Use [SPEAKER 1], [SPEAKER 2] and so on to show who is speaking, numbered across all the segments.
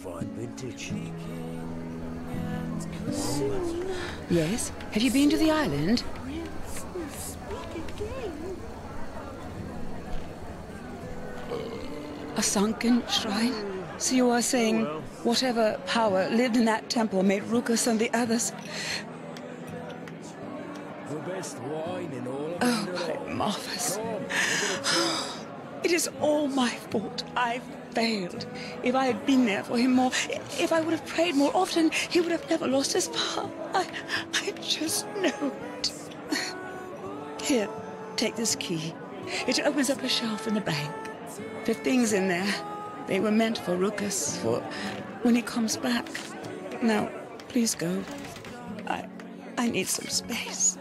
[SPEAKER 1] fine vintage.
[SPEAKER 2] Yes? Have you been to the island? A sunken shrine? So you are saying whatever power lived in that temple made Rukus and the others...
[SPEAKER 1] The best wine in all of
[SPEAKER 2] Oh,
[SPEAKER 1] England.
[SPEAKER 2] Marvus.
[SPEAKER 1] Come, we're gonna try.
[SPEAKER 2] It is all my fault. I failed. If I had been there for him more, if I would have prayed more often, he would have never lost his power. I just know it. Here, take this key. It opens up a shelf in the bank. There are things in there. They were meant for Rukus, for when he comes back. Now, please go. I need some space.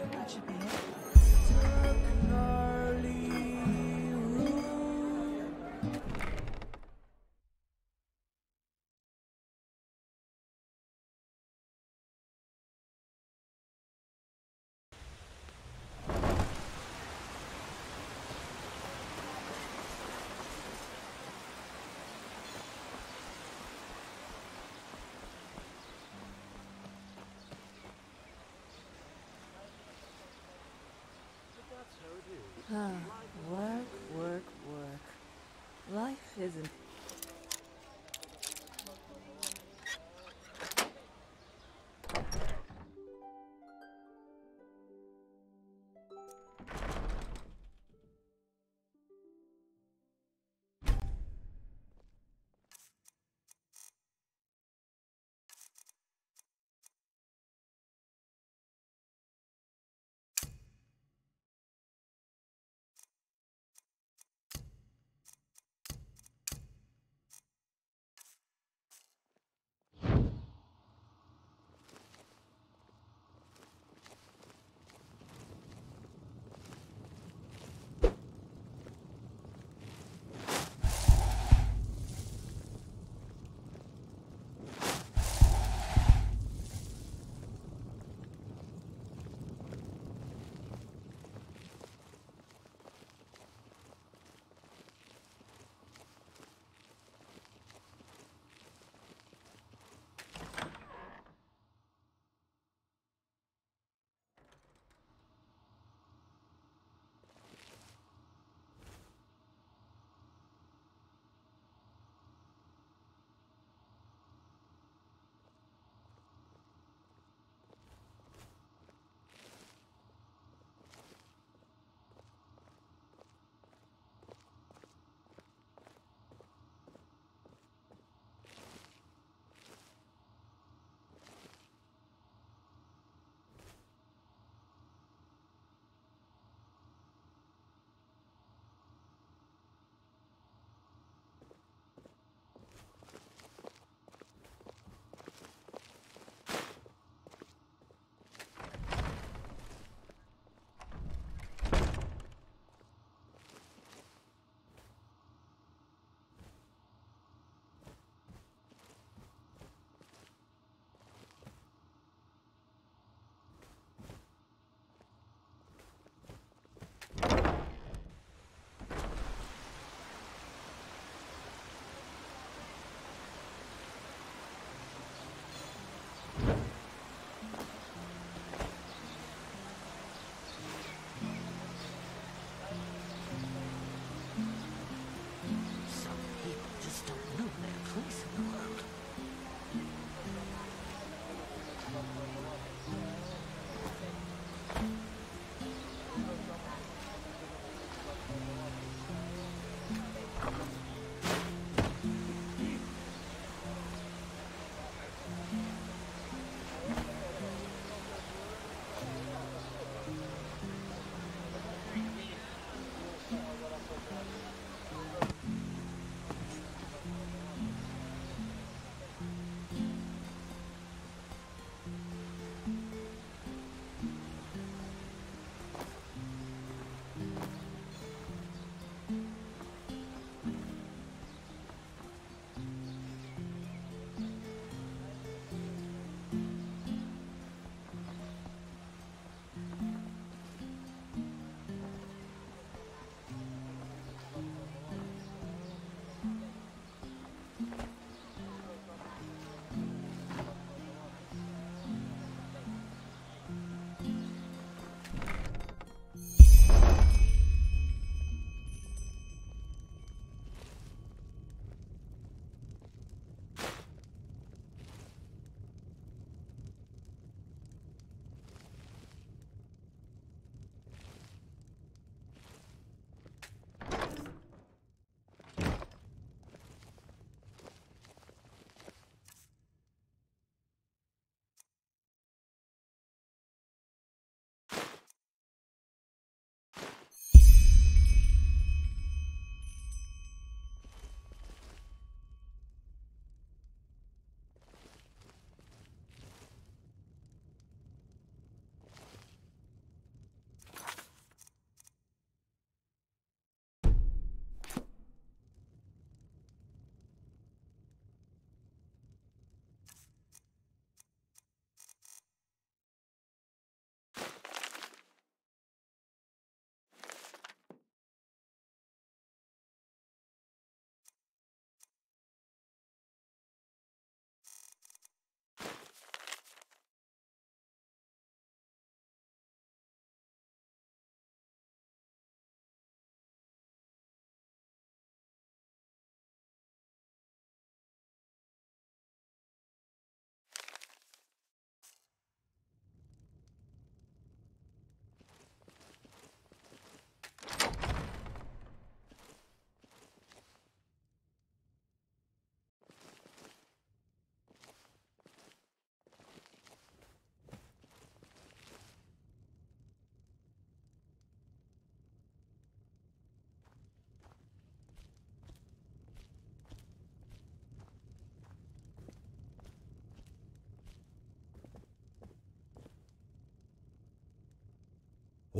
[SPEAKER 3] Work, work, work. Life isn't...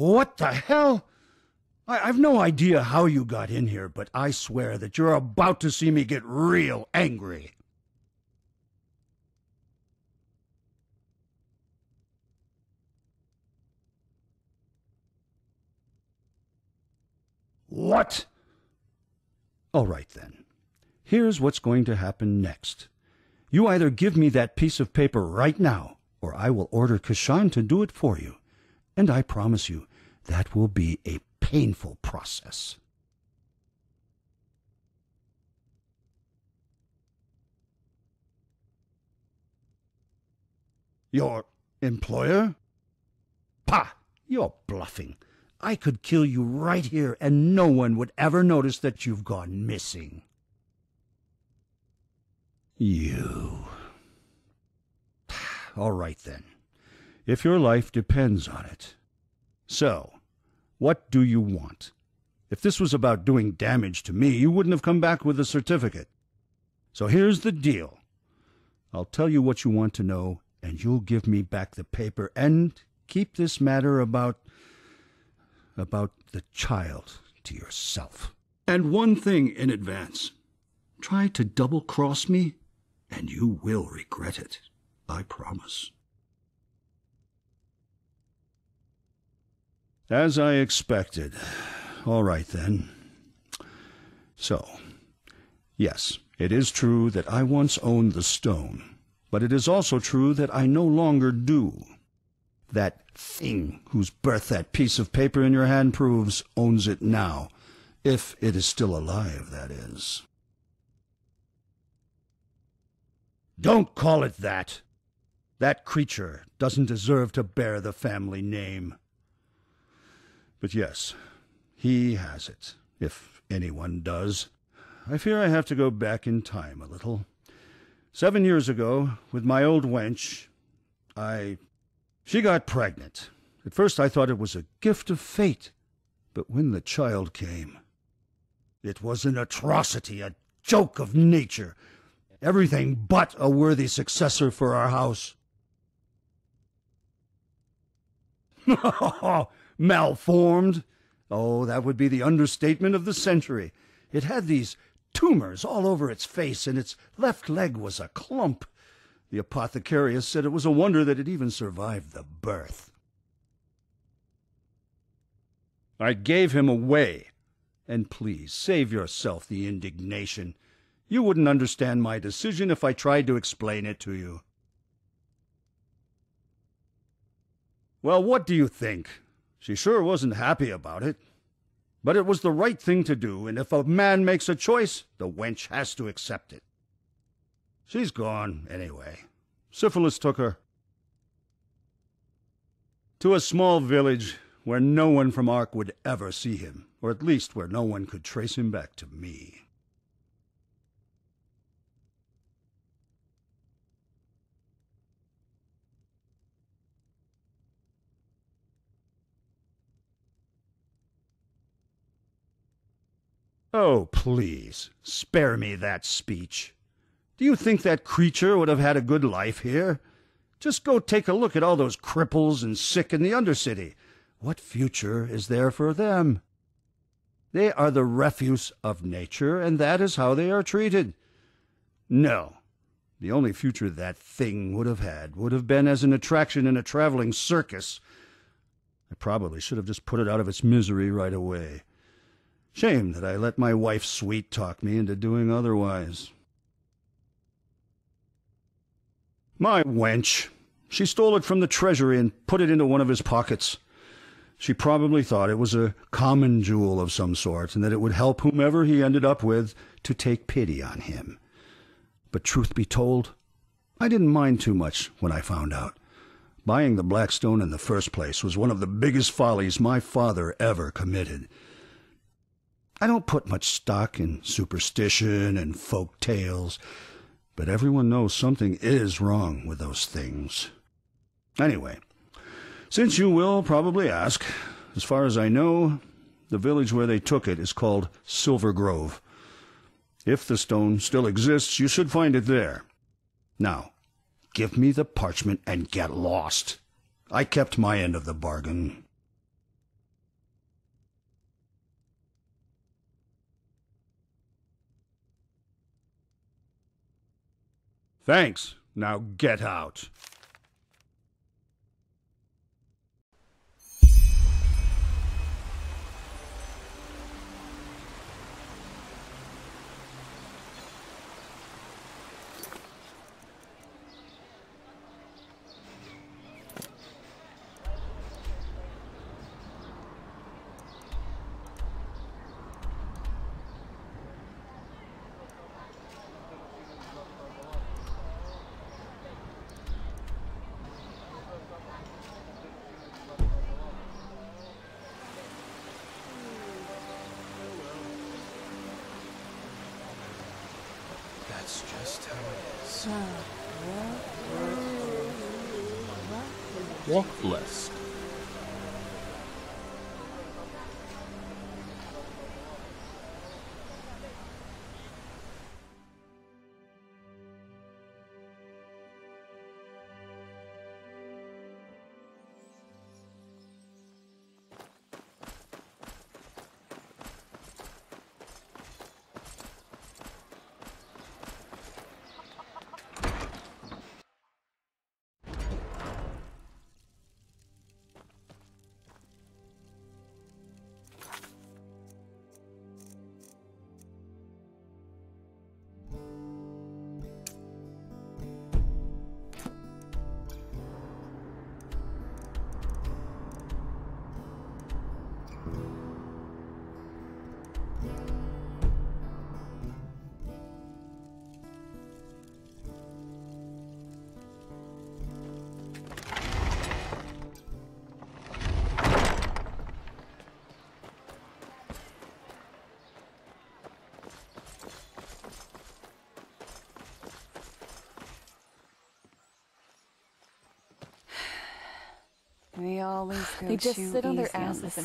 [SPEAKER 4] What the hell? I've no idea how you got in here, but I swear that you're about to see me get real angry. What? All right, then. Here's what's going to happen next. You either give me that piece of paper right now, or I will order Kashan to do it for you. And I promise you, that will be a painful process. Your employer? Pah! You're bluffing. I could kill you right here, and no one would ever notice that you've gone missing. You. All right, then. If your life depends on it. So, what do you want? If this was about doing damage to me, you wouldn't have come back with a certificate. So here's the deal. I'll tell you what you want to know, and you'll give me back the paper, and keep this matter about the child to yourself. And one thing in advance. Try to double-cross me, and you will regret it. I promise. As I expected. All right, then. So, yes, it is true that I once owned the stone, but it is also true that I no longer do. That thing whose birth that piece of paper in your hand proves owns it now, if it is still alive, that is. Don't call it that. That creature doesn't deserve to bear the family name. But yes, he has it, if anyone does. I fear I have to go back in time a little. 7 years ago, with my old wench, She got pregnant. At first I thought it was a gift of fate, but when the child came, it was an atrocity, a joke of nature, everything but a worthy successor for our house. Malformed? Oh, that would be the understatement of the century. It had these tumors all over its face, and its left leg was a clump. The apothecarius said it was a wonder that it even survived the birth. I gave him away. And please, save yourself the indignation. You wouldn't understand my decision if I tried to explain it to you. Well, what do you think? She sure wasn't happy about it. But it was the right thing to do, and if a man makes a choice, the wench has to accept it. She's gone, anyway. Syphilis took her. To a small village where no one from Ark would ever see him, or at least where no one could trace him back to me. Oh, please, spare me that speech. Do you think that creature would have had a good life here? Just go take a look at all those cripples and sick in the Undercity. What future is there for them? They are the refuse of nature, and that is how they are treated. No, the only future that thing would have had would have been as an attraction in a traveling circus. I probably should have just put it out of its misery right away. Shame that I let my wife sweet-talk me into doing otherwise. My wench. She stole it from the treasury and put it into one of his pockets. She probably thought it was a common jewel of some sort, and that it would help whomever he ended up with to take pity on him. But truth be told, I didn't mind too much when I found out. Buying the black stone in the first place was one of the biggest follies my father ever committed. I don't put much stock in superstition and folk tales, but everyone knows something is wrong with those things. Anyway, since you will probably ask, as far as I know, the village where they took it is called Silver Grove. If the stone still exists, you should find it there. Now, give me the parchment and get lost. I kept my end of the bargain. Thanks. Now get out.
[SPEAKER 1] That's just how it is.
[SPEAKER 5] Walk blessed.
[SPEAKER 6] They always go
[SPEAKER 3] They just
[SPEAKER 6] too
[SPEAKER 3] sit on their
[SPEAKER 6] easy
[SPEAKER 3] asses
[SPEAKER 6] this
[SPEAKER 3] and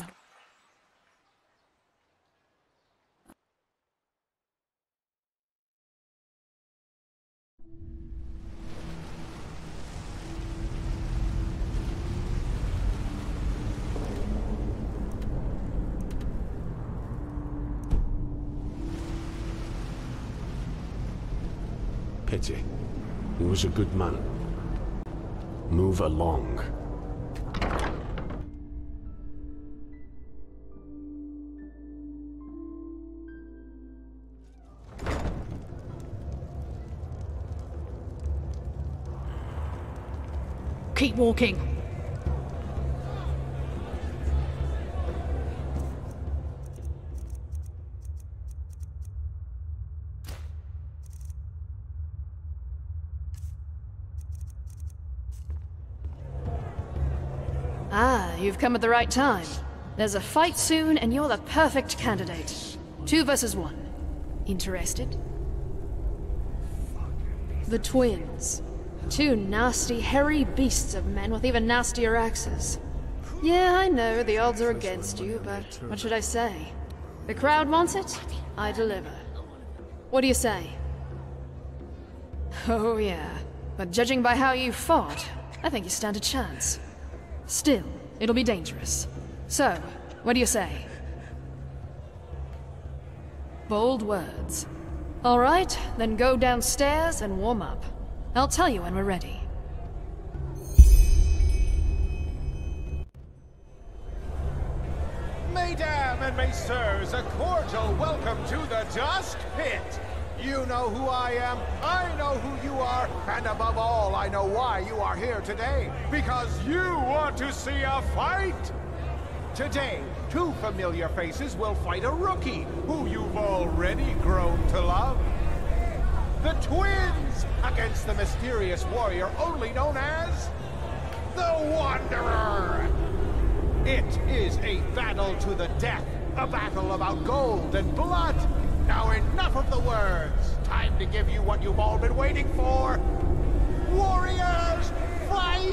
[SPEAKER 5] Pity. He was a good man. Move along.
[SPEAKER 7] Keep walking. Ah, you've come at the right time. There's a fight soon, and you're the perfect candidate. 2 versus 1. Interested? The twins. 2 nasty, hairy beasts of men with even nastier axes. Yeah, I know, the odds are against you, but what should I say? The crowd wants it, I deliver. What do you say? Oh yeah, but judging by how you fought, I think you stand a chance. Still, it'll be dangerous. So, what do you say? Bold words. All right, then go downstairs and warm up. I'll tell you when we're ready.
[SPEAKER 8] Mesdames and messieurs, a cordial welcome to the Dusk Pit. You know who I am, I know who you are, and above all, I know why you are here today. Because you want to see a fight! Today, 2 familiar faces will fight a rookie who you've already grown to love. The twins against the mysterious warrior only known as the Wanderer. It is a battle to the death, a battle about gold and blood. Now enough of the words. Time to give you what you've all been waiting for. Warriors, fight!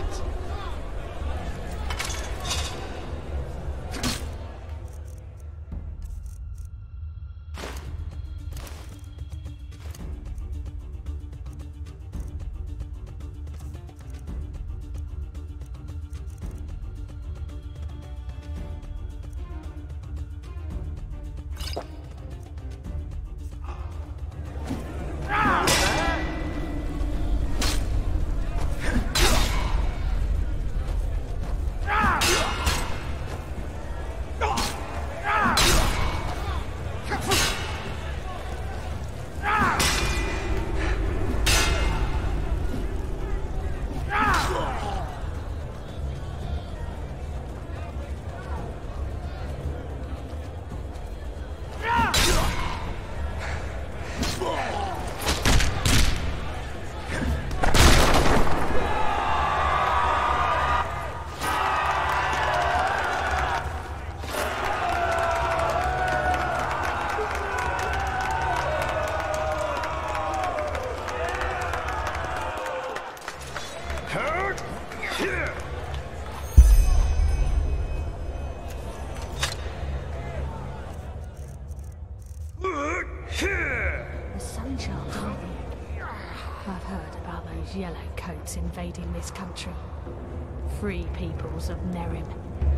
[SPEAKER 9] Landshark, aren't you? I've heard about those yellow coats invading this country. Free peoples of Nerim.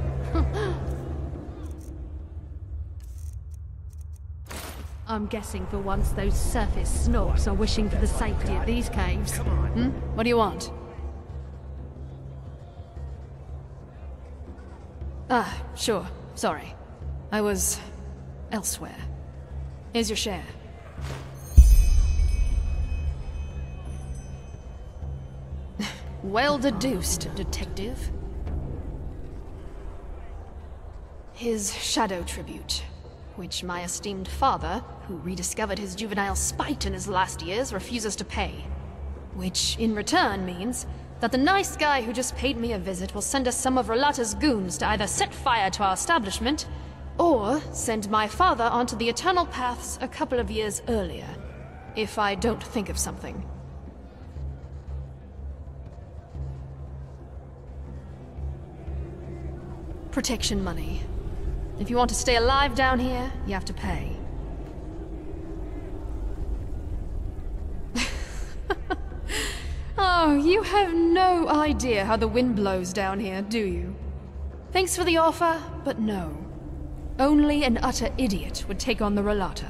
[SPEAKER 9] I'm guessing for once those surface snorks are wishing for the safety of these caves.
[SPEAKER 7] What do you want? Ah, sure. Sorry. I was elsewhere. Here's your share. Well deduced, detective. His shadow tribute, which my esteemed father, who rediscovered his juvenile spite in his last years, refuses to pay. Which, in return, means that the nice guy who just paid me a visit will send us some of Relata's goons to either set fire to our establishment, or send my father onto the Eternal Paths a couple of years earlier, if I don't think of something. Protection money. If you want to stay alive down here, you have to pay. Oh, you have no idea how the wind blows down here, do you? Thanks for the offer, but no. Only an utter idiot would take on the Relata.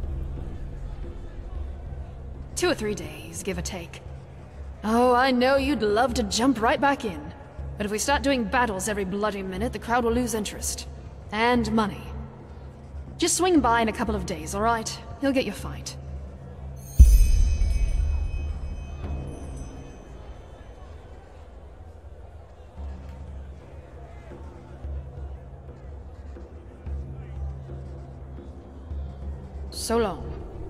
[SPEAKER 7] 2 or 3 days, give or take. Oh, I know you'd love to jump right back in. But if we start doing battles every bloody minute, the crowd will lose interest. And money. Just swing by in a couple of days, alright? You'll get your fight. So long.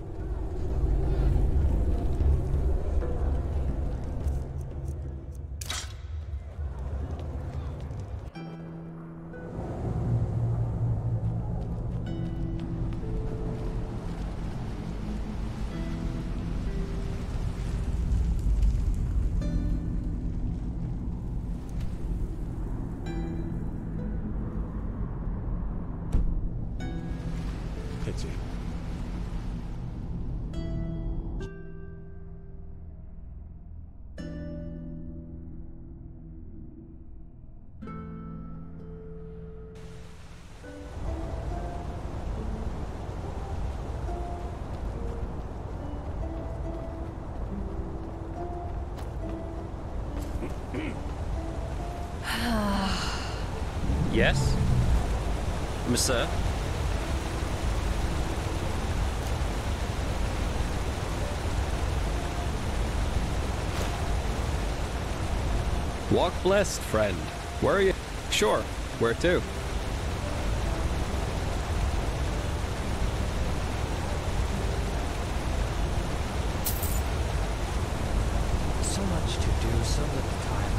[SPEAKER 5] Pity.
[SPEAKER 1] Yes? Monsieur? Walk blessed, friend. Where are you? Sure. Where to? So much to do, so little time.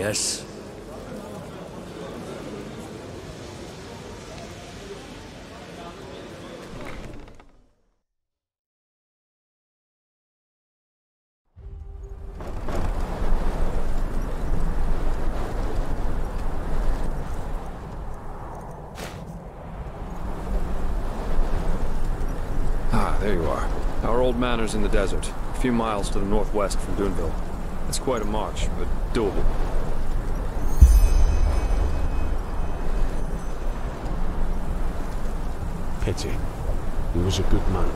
[SPEAKER 10] Yes?
[SPEAKER 11] Ah, there you are. Our old manor's in the desert, a few miles to the northwest from Duneville. It's quite a march, but doable.
[SPEAKER 5] Pity. He was a good man.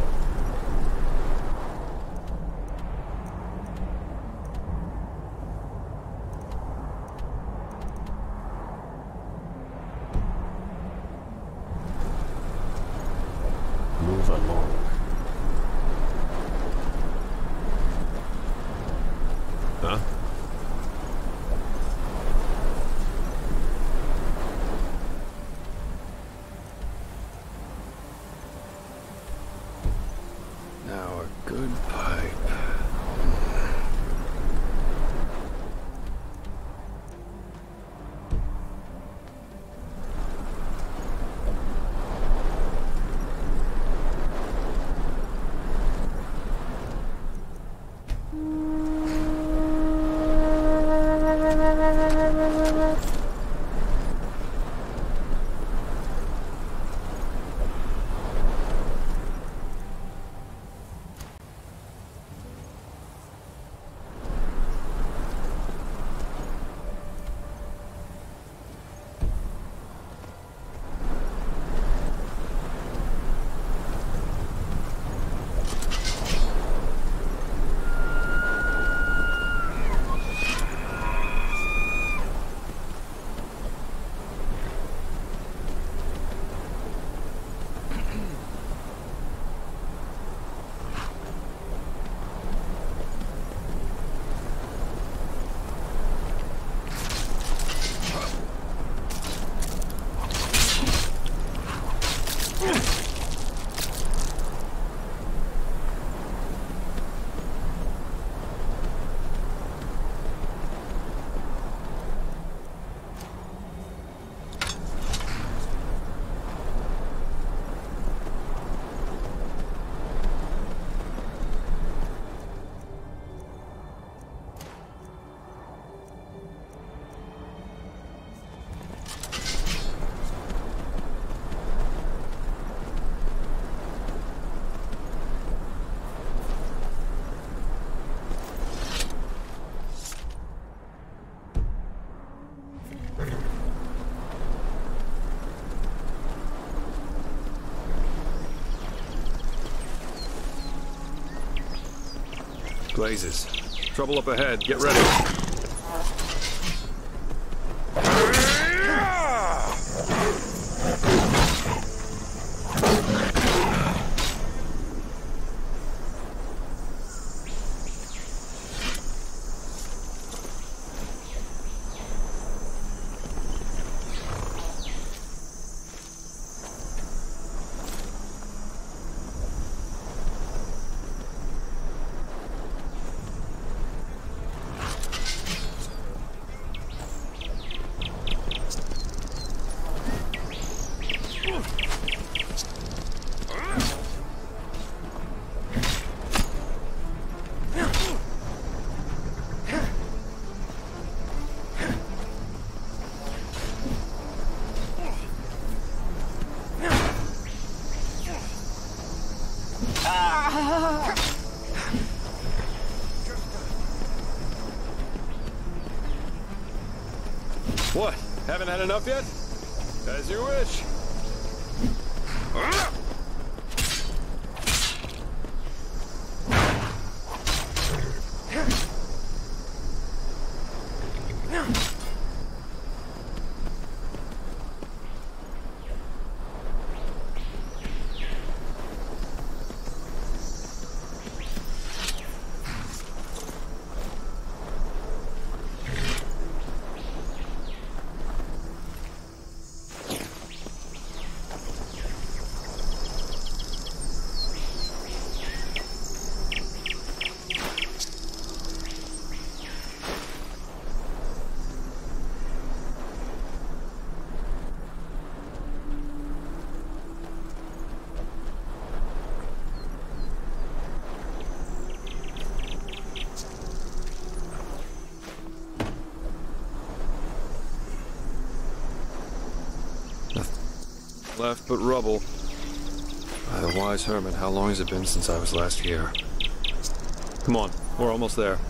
[SPEAKER 5] Move along.
[SPEAKER 11] Huh? Now a good pipe. Blazes. Trouble up ahead. Get ready. What? Haven't had enough yet? As you wish. Nothing left but rubble. By the wise hermit, how long has it been since I was last here? Come on, we're almost there.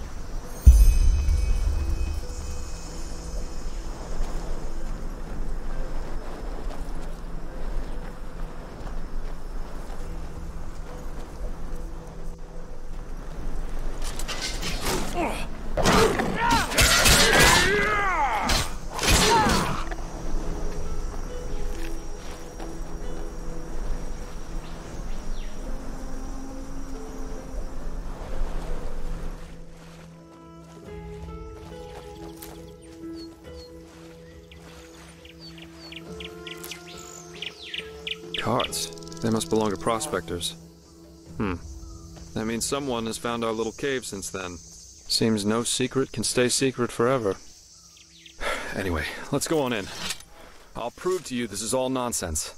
[SPEAKER 11] Cards. They must belong to prospectors. That means someone has found our little cave since then. Seems no secret can stay secret forever. Anyway, let's go on in. I'll prove to you this is all nonsense.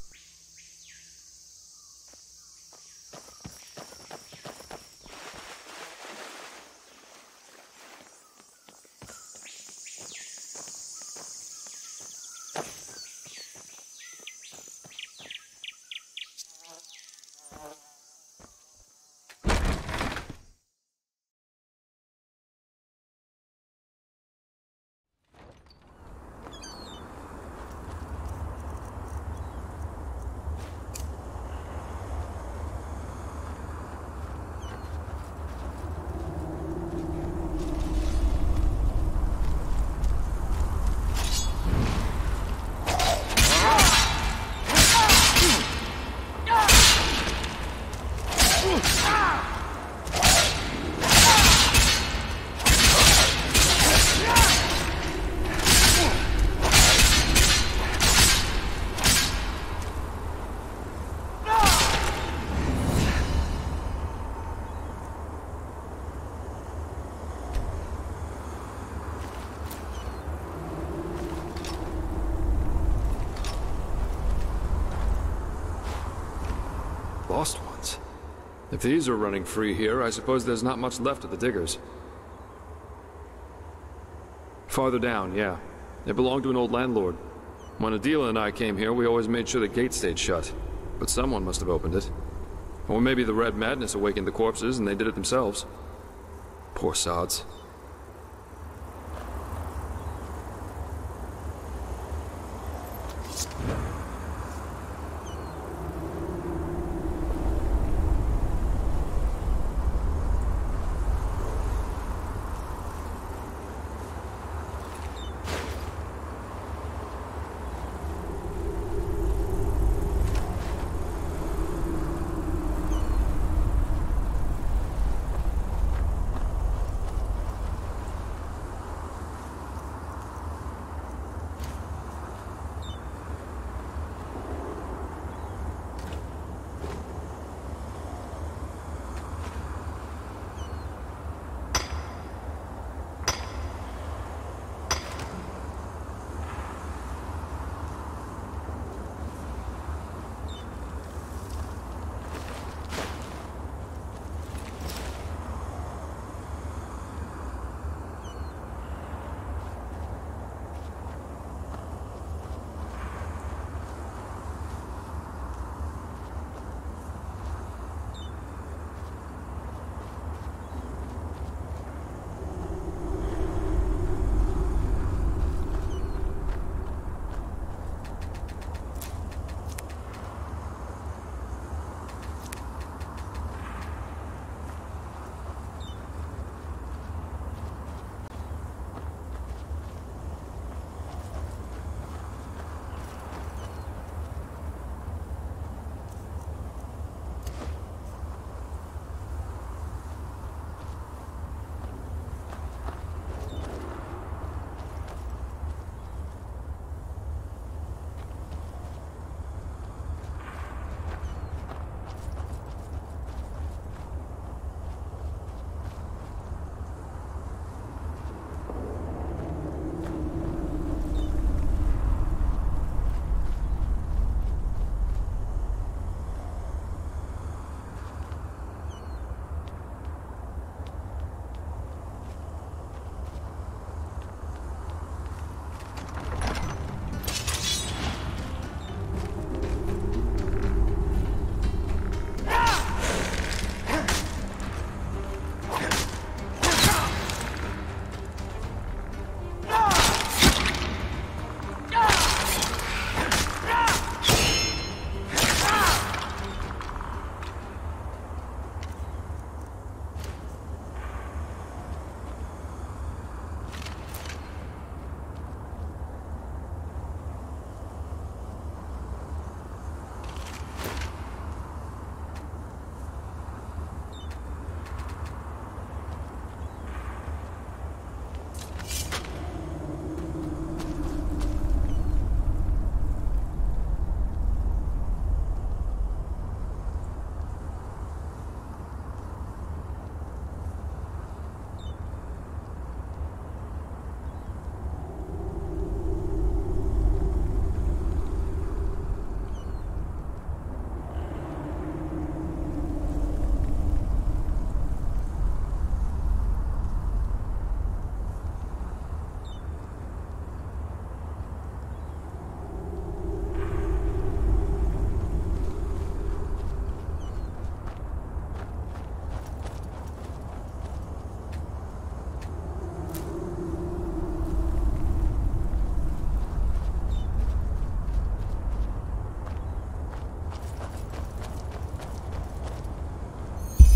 [SPEAKER 11] Lost ones. If these are running free here, I suppose there's not much left of the diggers. Farther down, yeah. They belong to an old landlord. When Adela and I came here, we always made sure the gate stayed shut. But someone must have opened it. Or maybe the Red Madness awakened the corpses and they did it themselves. Poor sods.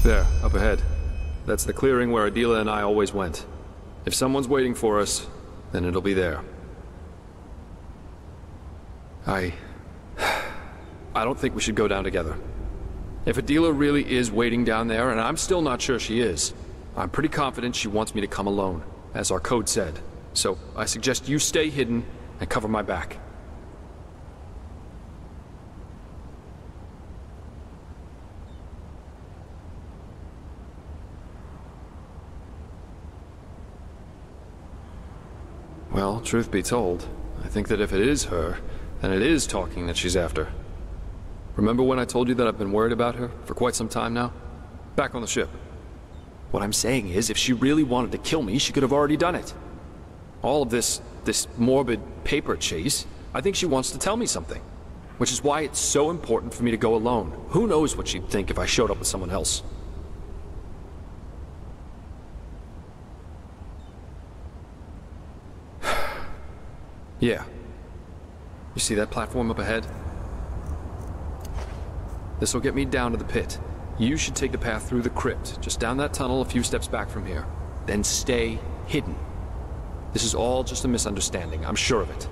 [SPEAKER 11] There, up ahead. That's the clearing where Adila and I always went. If someone's waiting for us, then it'll be there. I don't think we should go down together. If Adila really is waiting down there, and I'm still not sure she is, I'm pretty confident she wants me to come alone, as our code said. So I suggest you stay hidden and cover my back. Well, truth be told, I think that if it is her, then it is talking that she's after. Remember when I told you that I've been worried about her for quite some time now? Back on the ship. What I'm saying is, if she really wanted to kill me, she could have already done it. All of this morbid paper chase, I think she wants to tell me something. Which is why it's so important for me to go alone. Who knows what she'd think if I showed up with someone else. Yeah. You see that platform up ahead? This'll get me down to the pit. You should take the path through the crypt, just down that tunnel a few steps back from here. Then stay hidden. This is all just a misunderstanding, I'm sure of it.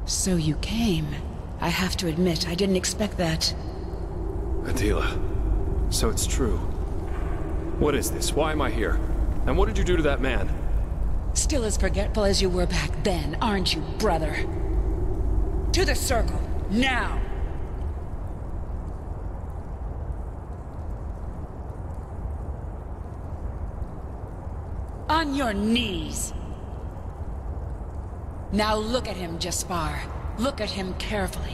[SPEAKER 2] So you came. I have to admit, I didn't expect that.
[SPEAKER 11] Adela, so it's true. What is this? Why am I here? And what did you do to that man?
[SPEAKER 2] Still as forgetful as you were back then, aren't you, brother? To the circle, now! On your knees! Now look at him, Jaspar. Look at him carefully.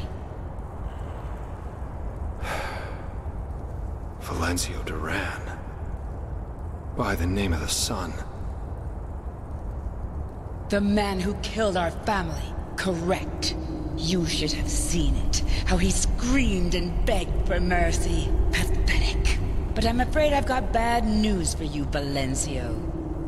[SPEAKER 11] Valencio Duran. By the name of the sun.
[SPEAKER 2] The man who killed our family. Correct. You should have seen it. How he screamed and begged for mercy. Pathetic. But I'm afraid I've got bad news for you, Valencio.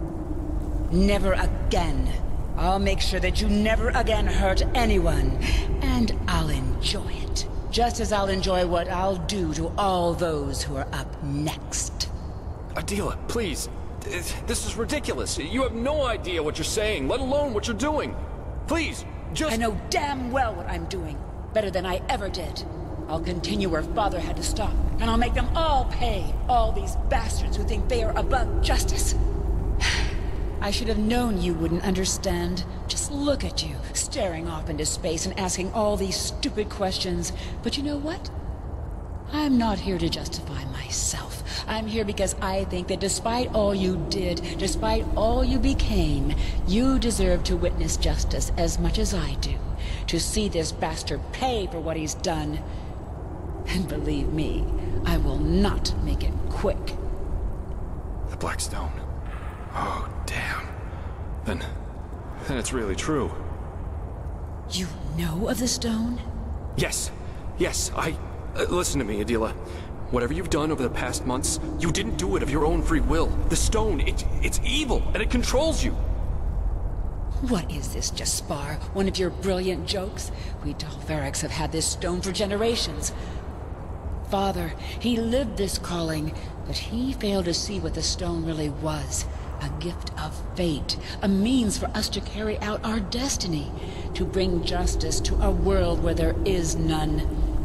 [SPEAKER 2] Never again. I'll make sure that you never again hurt anyone. And I'll enjoy it. Just as I'll enjoy what I'll do to all those who are up next.
[SPEAKER 11] Adela, please. This is ridiculous. You have no idea what you're saying, let alone what you're doing. Please, just...
[SPEAKER 2] I know damn well what I'm doing. Better than I ever did. I'll continue where Father had to stop. And I'll make them all pay. All these bastards who think they are above justice. I should have known you wouldn't understand. Just look at you, staring off into space and asking all these stupid questions. But you know what? I'm not here to justify myself. I'm here because I think that despite all you did, despite all you became, you deserve to witness justice as much as I do. To see this bastard pay for what he's done. And believe me, I will not make it quick.
[SPEAKER 11] The Black Stone. Oh, damn. Then it's really true.
[SPEAKER 2] You know of the stone?
[SPEAKER 11] Yes. Listen to me, Adela. Whatever you've done over the past months, you didn't do it of your own free will. The stone, it's evil, and it controls you.
[SPEAKER 2] What is this, Jaspar? One of your brilliant jokes? We Dalverics have had this stone for generations. Father, he lived this calling, but he failed to see what the stone really was. A gift of fate, a means for us to carry out our destiny, to bring justice to a world where there is none.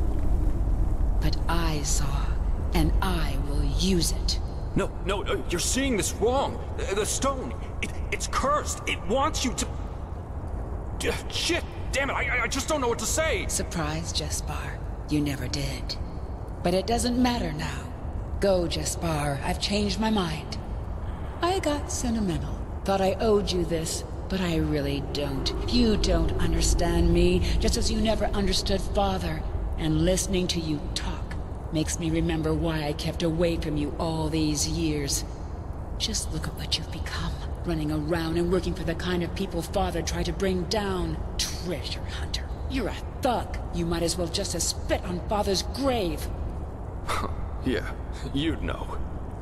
[SPEAKER 2] But I saw, and I will use it.
[SPEAKER 11] No, you're seeing this wrong. The stone, it's cursed. It wants you to... Shit, damn it, I just don't know what to say.
[SPEAKER 2] Surprise, Jaspar. You never did. But it doesn't matter now. Go, Jaspar. I've changed my mind. I got sentimental. Thought I owed you this, but I really don't. You don't understand me, just as you never understood Father. And listening to you talk makes me remember why I kept away from you all these years. Just look at what you've become, running around and working for the kind of people Father tried to bring down. Treasure hunter. You're a thug. You might as well just have spit on Father's grave.
[SPEAKER 11] Yeah, you'd know.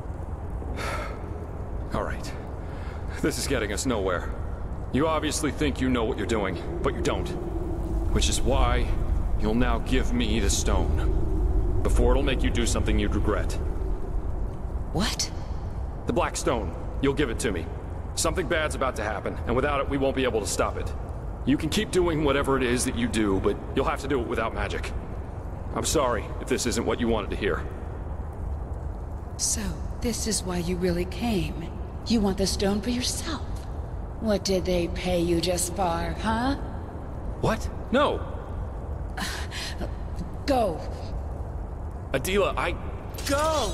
[SPEAKER 11] All right. This is getting us nowhere. You obviously think you know what you're doing, but you don't. Which is why you'll now give me the stone. Before it'll make you do something you'd regret.
[SPEAKER 2] What?
[SPEAKER 11] The Black Stone. You'll give it to me. Something bad's about to happen, and without it we won't be able to stop it. You can keep doing whatever it is that you do, but you'll have to do it without magic. I'm sorry if this isn't what you wanted to hear.
[SPEAKER 2] So, this is why you really came. You want the stone for yourself. What did they pay you, Jaspar, huh?
[SPEAKER 11] What? No!
[SPEAKER 2] Go.
[SPEAKER 11] Adela,
[SPEAKER 2] Go!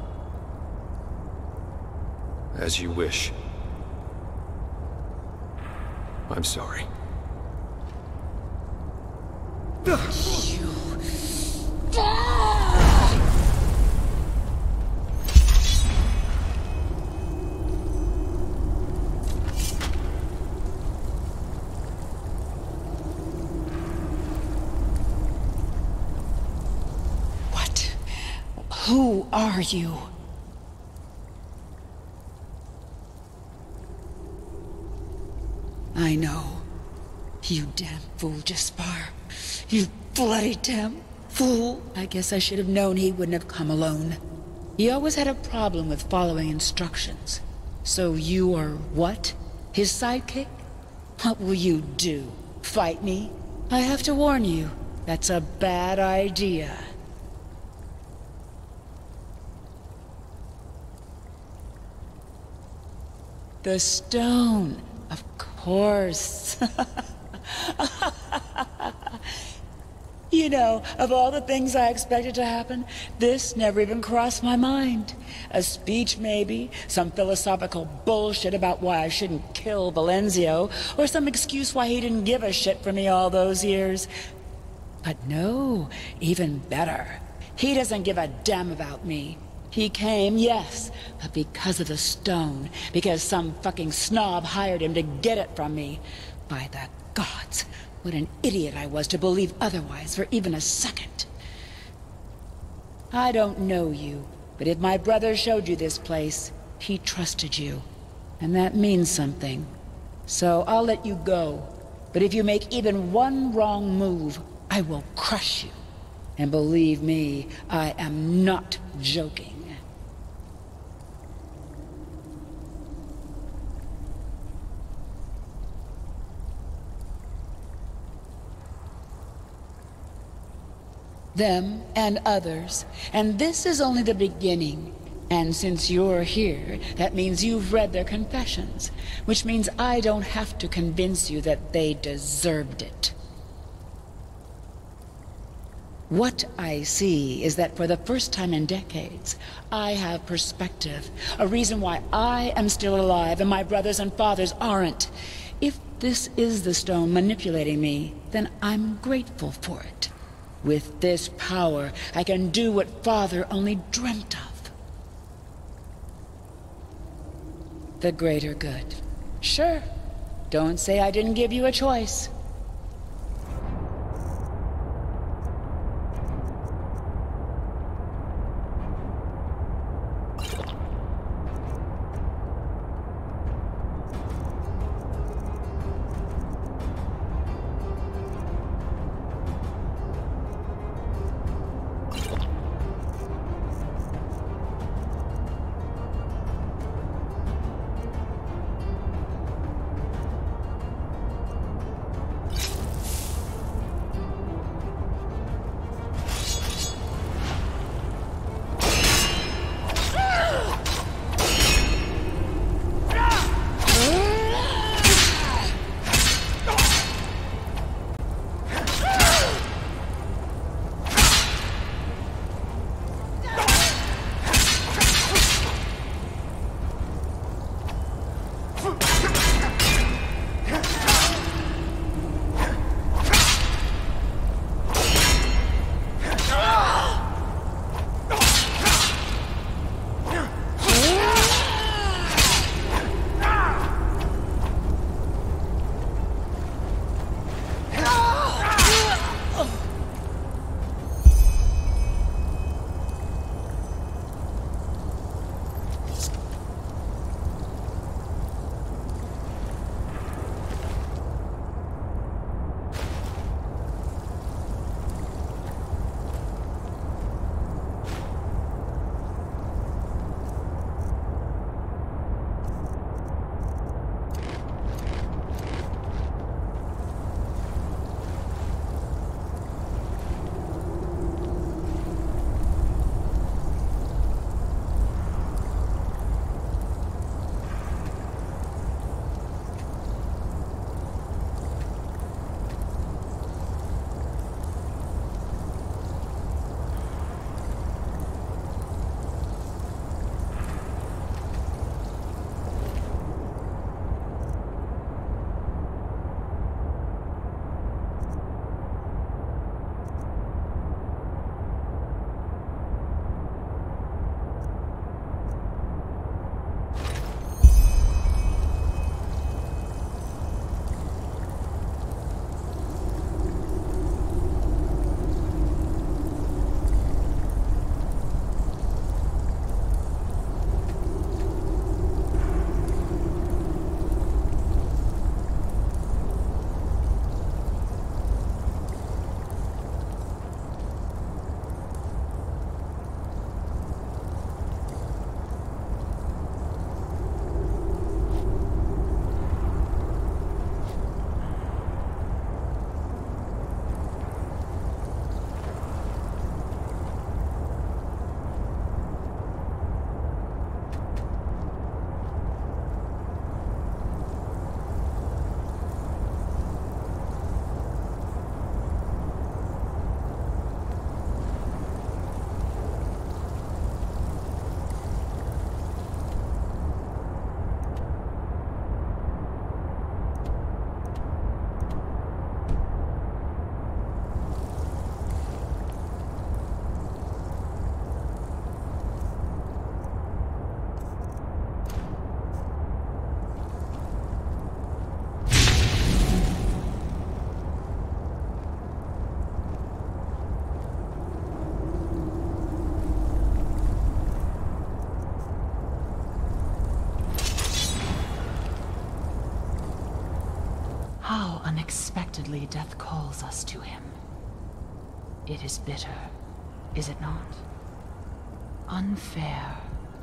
[SPEAKER 11] As you wish. I'm sorry.
[SPEAKER 2] You... Who are you? I know. You damn fool, Jaspar. You bloody damn fool. I guess I should have known he wouldn't have come alone. He always had a problem with following instructions. So you are what? His sidekick? What will you do? Fight me? I have to warn you, that's a bad idea. The stone, of course. You know, of all the things I expected to happen, this never even crossed my mind. A speech, maybe, some philosophical bullshit about why I shouldn't kill Valenzio, or some excuse why he didn't give a shit for me all those years. But no, even better. He doesn't give a damn about me. He came, yes, but because of the stone. Because some fucking snob hired him to get it from me. By the gods, what an idiot I was to believe otherwise for even a second. I don't know you, but if my brother showed you this place, he trusted you. And that means something. So I'll let you go. But if you make even one wrong move, I will crush you. And believe me, I am not joking. Them and others, and this is only the beginning. And since you're here, that means you've read their confessions, which means I don't have to convince you that they deserved it. What I see is that for the first time in decades, I have perspective, a reason why I am still alive and my brothers and fathers aren't. If this is the stone manipulating me, then I'm grateful for it. With this power, I can do what Father only dreamt of. The greater good. Sure. Don't say I didn't give you a choice.
[SPEAKER 10] How unexpectedly death calls us to him. It is bitter, is it not? Unfair.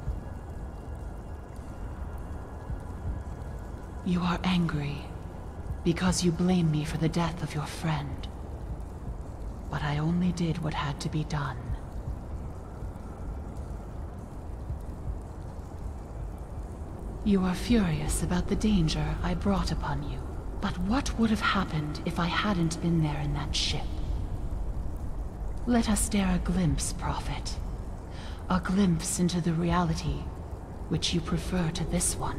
[SPEAKER 10] You are angry because you blame me for the death of your friend. But I only did what had to be done. You are furious about the danger I brought upon you. But what would have happened if I hadn't been there in that ship? Let us dare a glimpse, Prophet. A glimpse into the reality which you prefer to this one.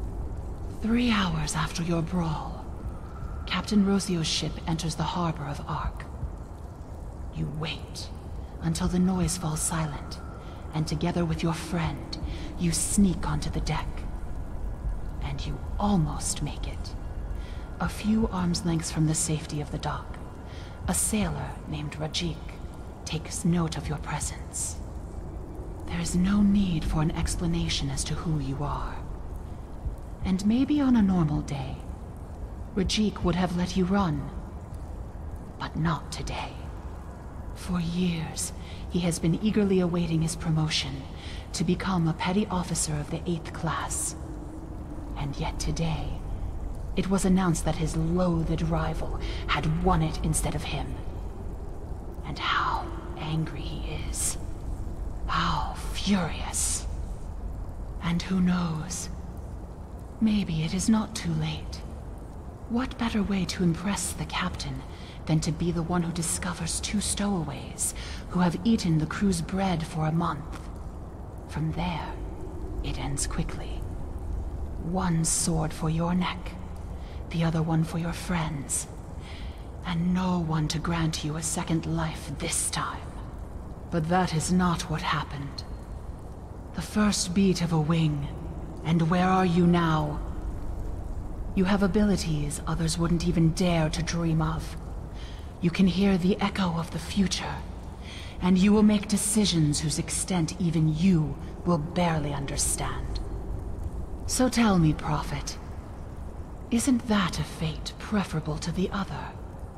[SPEAKER 10] 3 hours after your brawl, Captain Rosio's ship enters the harbor of Ark. You wait until the noise falls silent, and together with your friend, you sneak onto the deck. And you almost make it. A few arms' lengths from the safety of the dock, a sailor named Rajik takes note of your presence. There is no need for an explanation as to who you are. And maybe on a normal day, Rajik would have let you run. But not today. For years, he has been eagerly awaiting his promotion to become a petty officer of the 8th class. And yet today, it was announced that his loathed rival had won it instead of him. And how angry he is. How furious. And who knows? Maybe it is not too late. What better way to impress the captain than to be the one who discovers 2 stowaways who have eaten the crew's bread for a month? From there, it ends quickly. One sword for your neck, the other one for your friends, and no one to grant you a second life this time. But that is not what happened. The first beat of a wing, and where are you now? You have abilities others wouldn't even dare to dream of. You can hear the echo of the future, and you will make decisions whose extent even you will barely understand. So tell me, Prophet, isn't that a fate preferable to the other?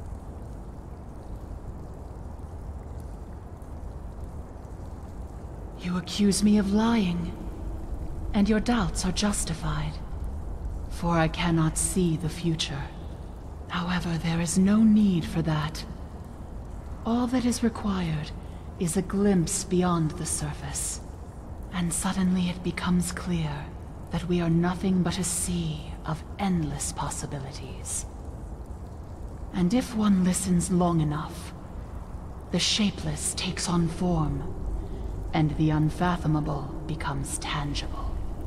[SPEAKER 10] You accuse me of lying, and your doubts are justified, for I cannot see the future. However, there is no need for that. All that is required is a glimpse beyond the surface, and suddenly it becomes clear that we are nothing but a sea of endless possibilities. And if one listens long enough, the shapeless takes on form, and the unfathomable becomes tangible.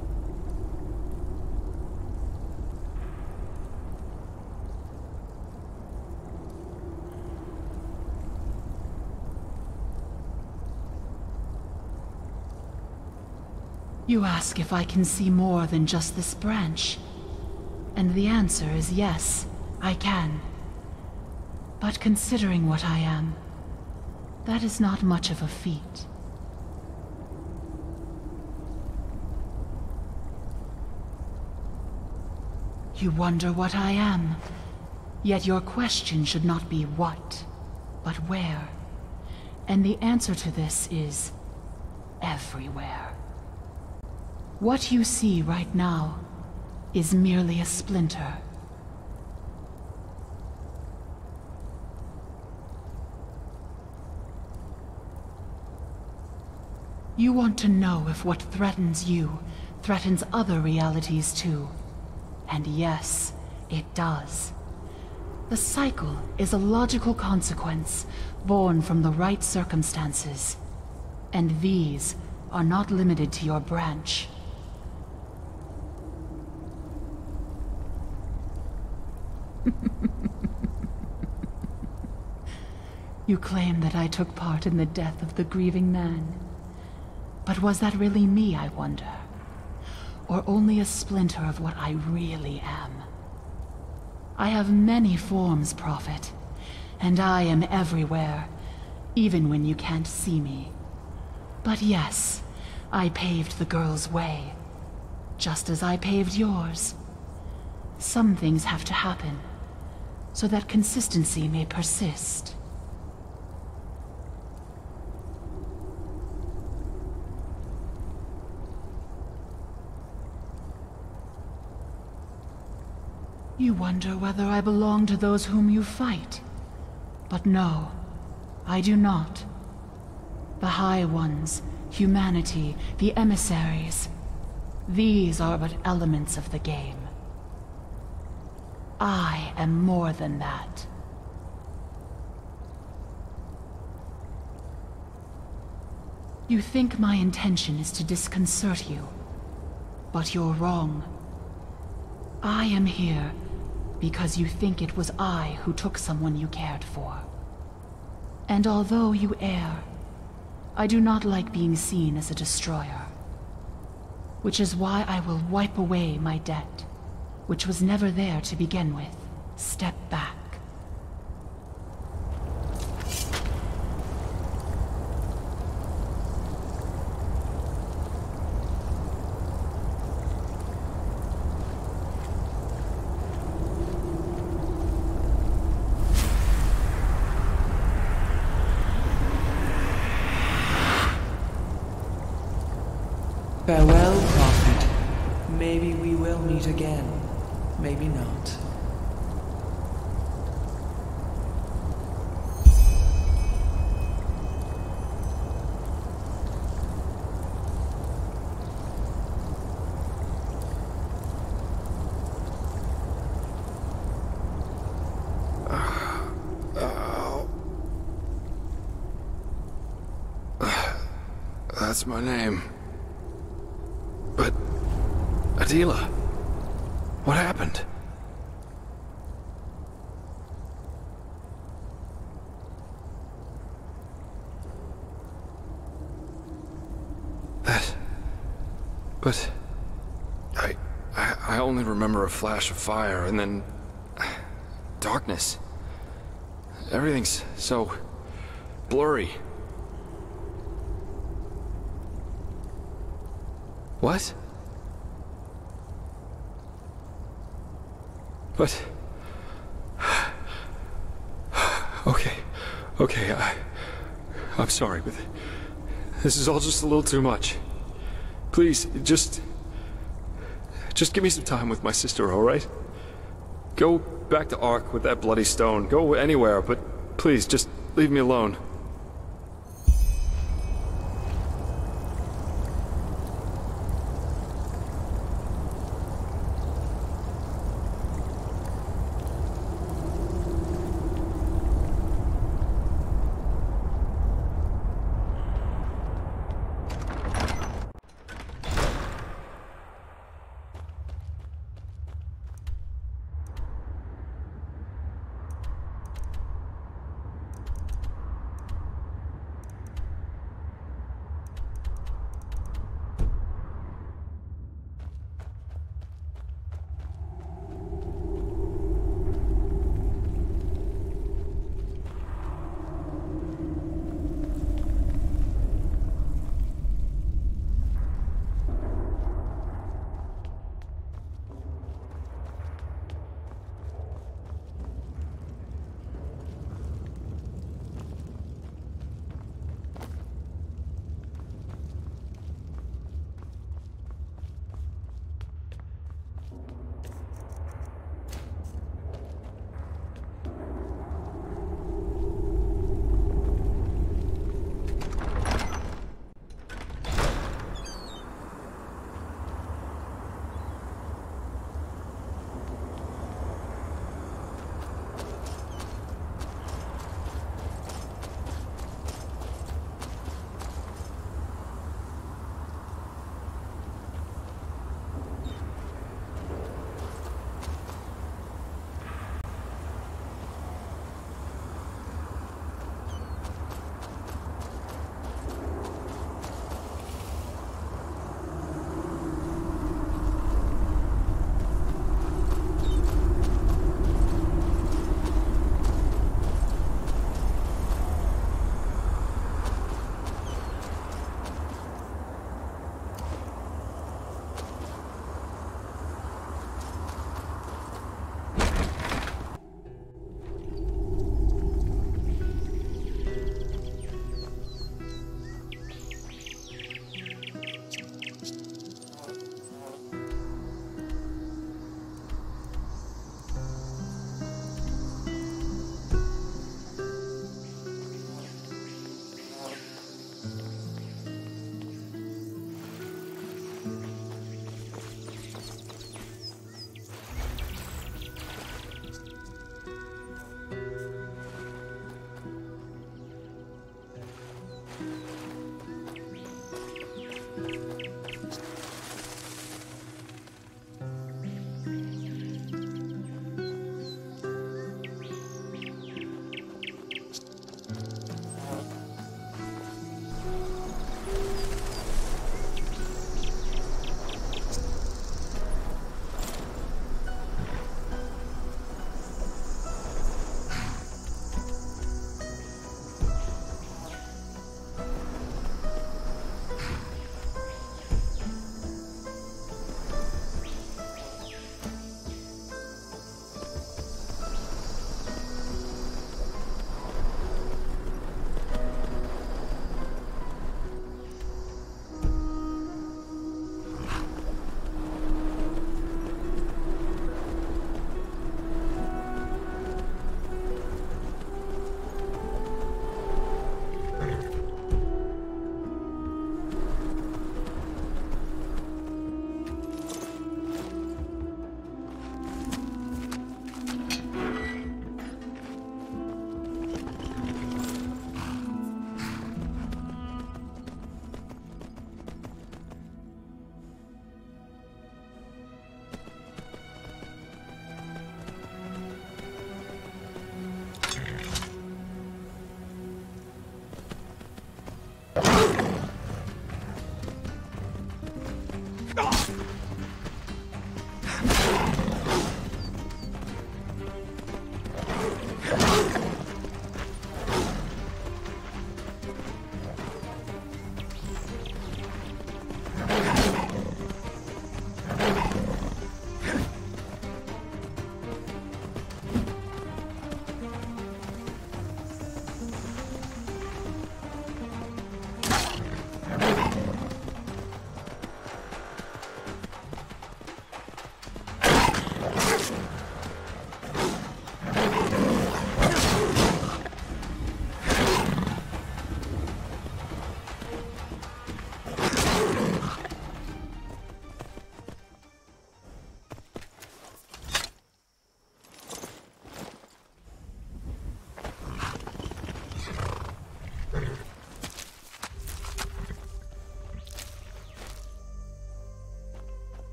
[SPEAKER 10] You ask if I can see more than just this branch, and the answer is yes, I can. But considering what I am, that is not much of a feat. You wonder what I am, yet your question should not be what, but where. And the answer to this is everywhere. What you see right now is merely a splinter. You want to know if what threatens you threatens other realities too. And yes, it does. The cycle is a logical consequence born from the right circumstances. And these are not limited to your branch. You claim that I took part in the death of the grieving man. But was that really me, I wonder? Or only a splinter of what I really am? I have many forms, Prophet, and I am everywhere, even when you can't see me. But yes, I paved the girl's way, just as I paved yours. Some things have to happen, so that consistency may persist. You wonder whether I belong to those whom you fight. But no, I do not. The High Ones, humanity, the emissaries, these are but elements of the game. I am more than that. You think my intention is to disconcert you, but you're wrong. I am here because you think it was I who took someone you cared for. And although you err, I do not like being seen as a destroyer. Which is why I will wipe away my debt, which was never there to begin with. Step back.
[SPEAKER 12] Farewell, Prophet. Maybe we will meet again. Maybe not.
[SPEAKER 11] That's my name. But... Adela... What happened? But... I only remember a flash of fire, and then... darkness. Everything's so... blurry. What? But... Okay, I'm sorry, but this is all just a little too much. Please, just give me some time with my sister, alright? Go back to Ark with that bloody stone. Go anywhere, but please, just leave me alone.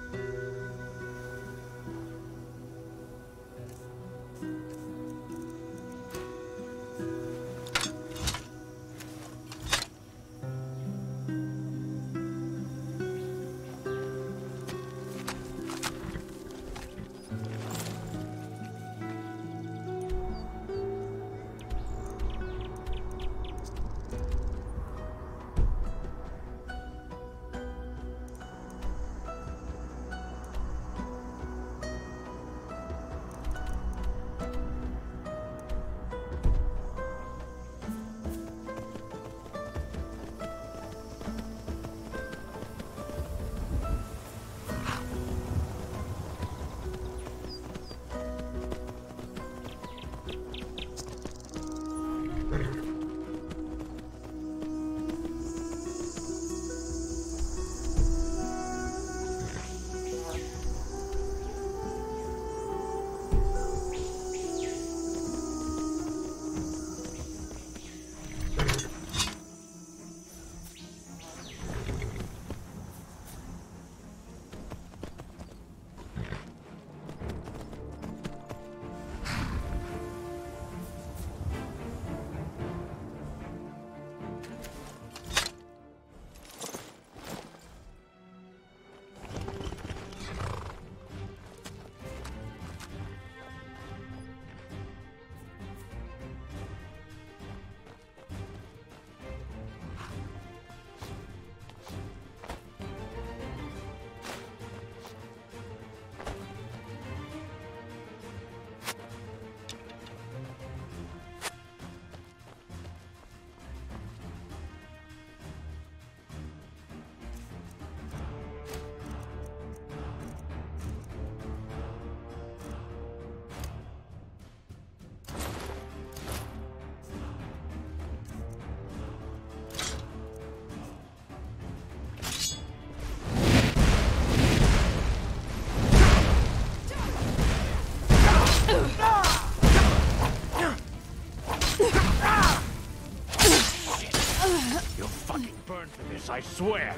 [SPEAKER 13] I swear.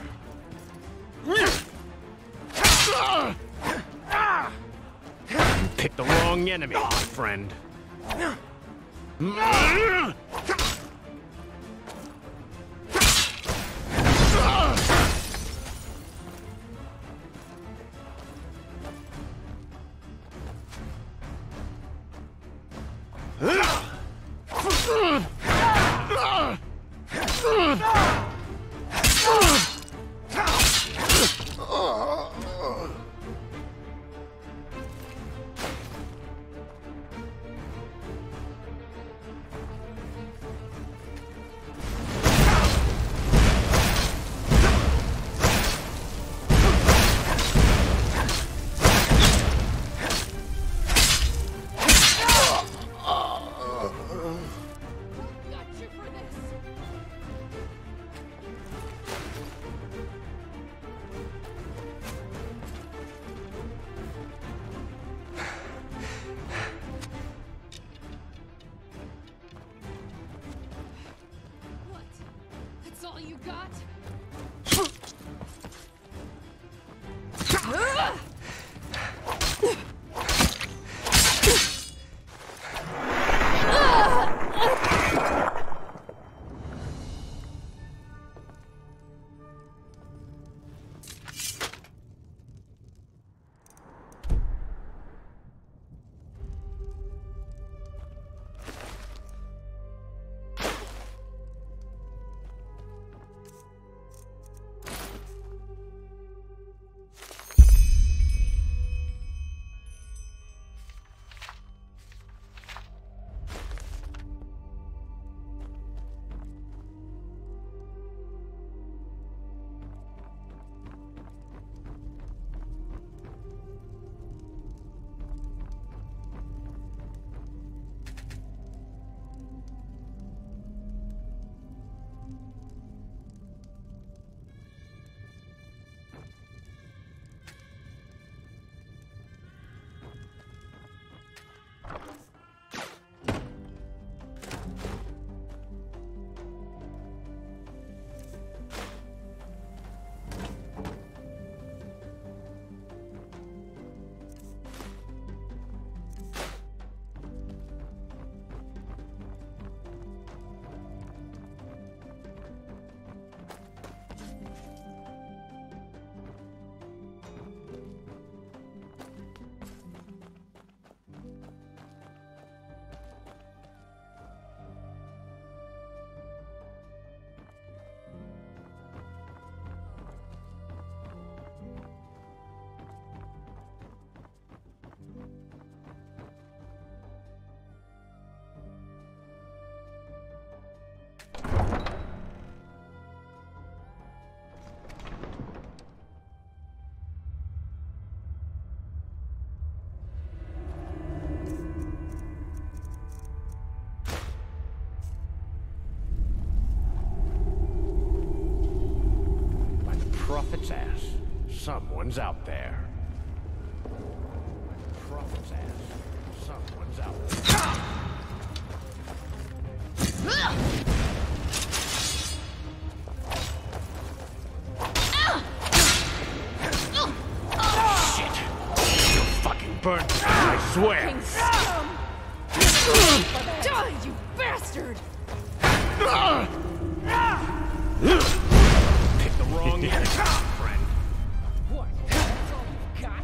[SPEAKER 13] You picked the wrong enemy, my friend. By the prophet's ass, someone's out there. By the prophet's ass, someone's out there. Shit! You're fucking burnt, I swear!
[SPEAKER 7] Die, you bastard!
[SPEAKER 13] Pick the wrong enemy, friend. What? That's all you've got?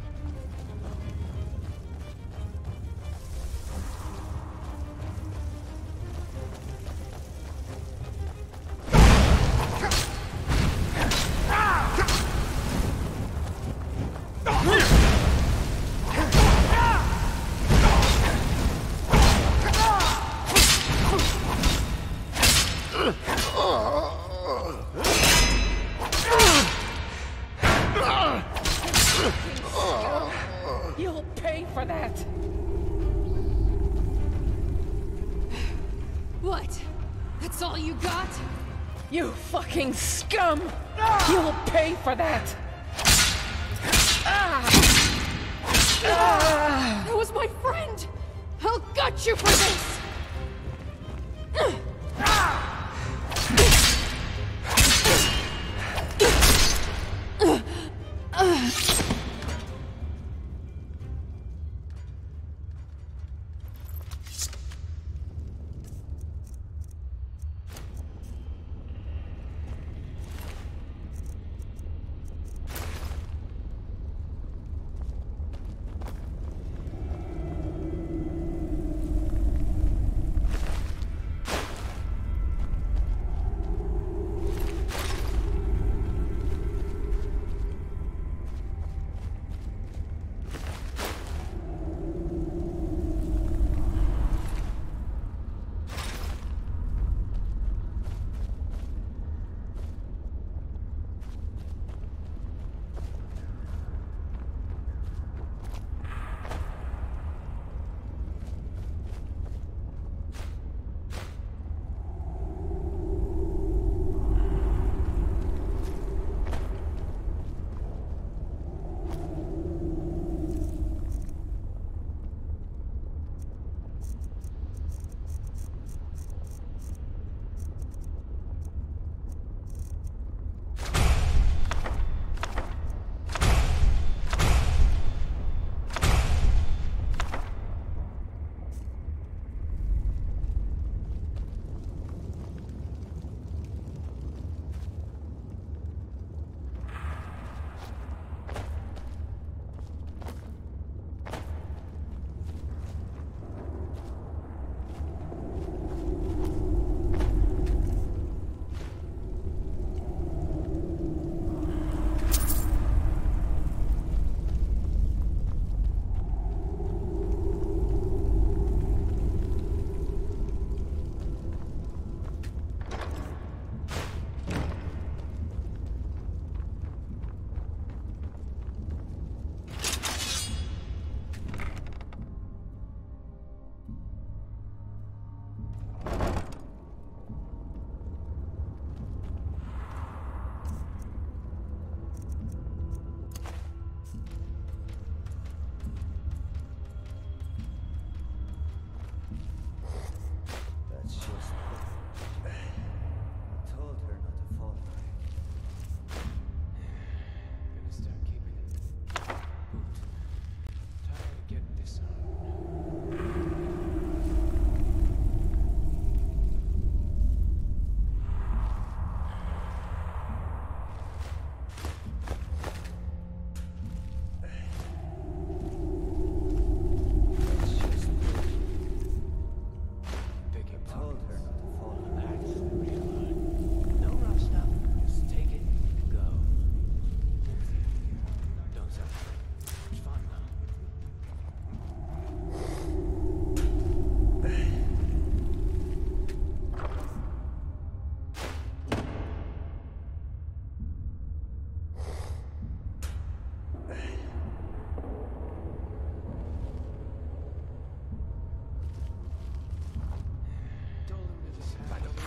[SPEAKER 12] You'll pay for that!
[SPEAKER 7] What? That's all you got?
[SPEAKER 12] You fucking scum! You'll pay for that!
[SPEAKER 7] That was my friend! I'll gut you for this!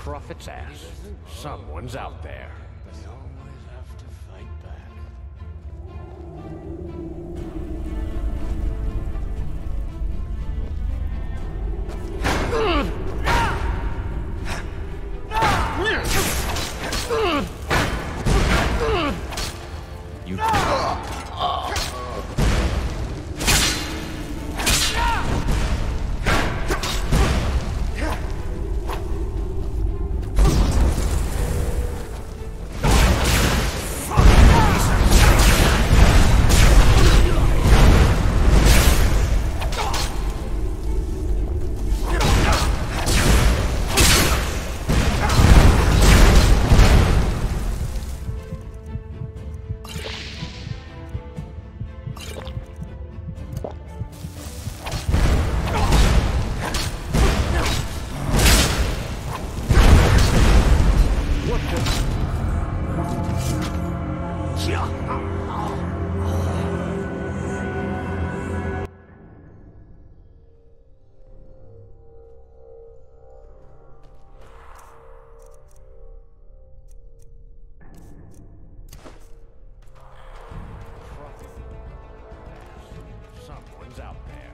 [SPEAKER 13] prophet's ass. Someone's out there.
[SPEAKER 1] They always have to fight back.
[SPEAKER 13] You. Someone's out there.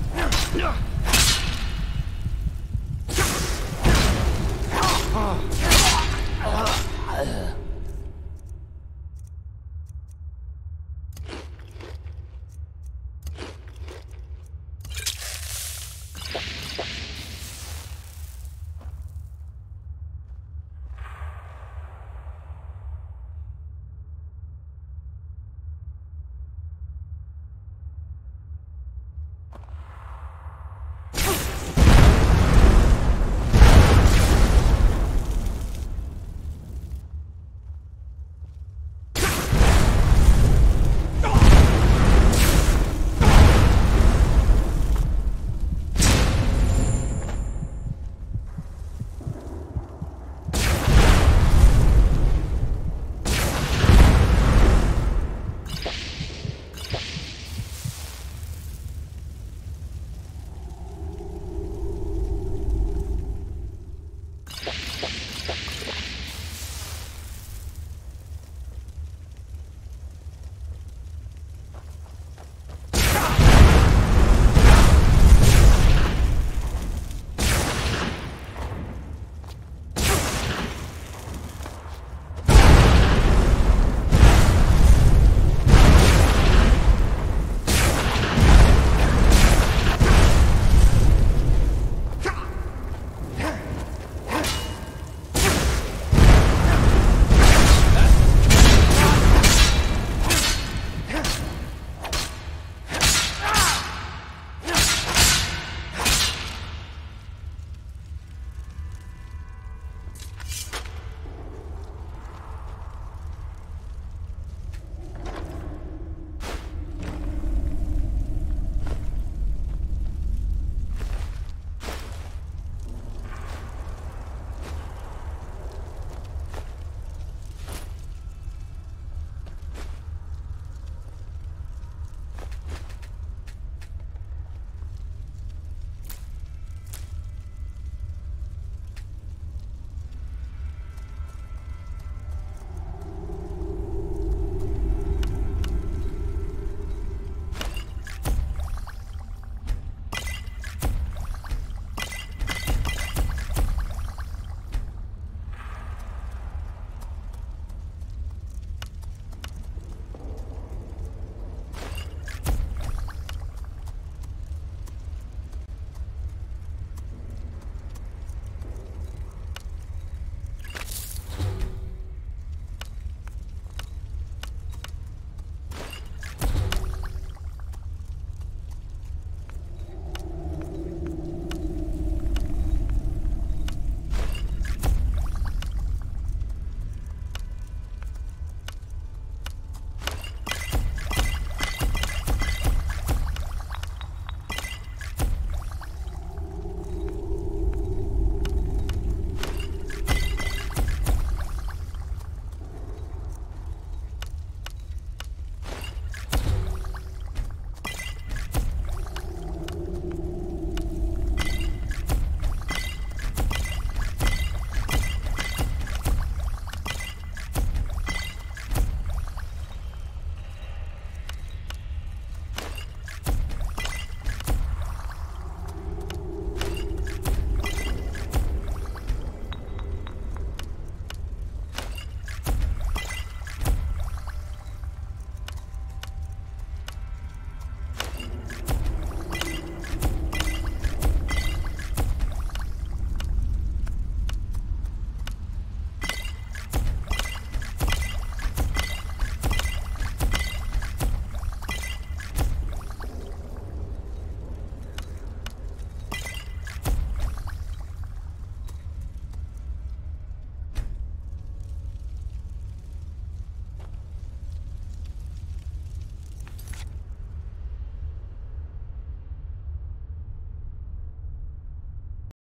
[SPEAKER 13] Oh.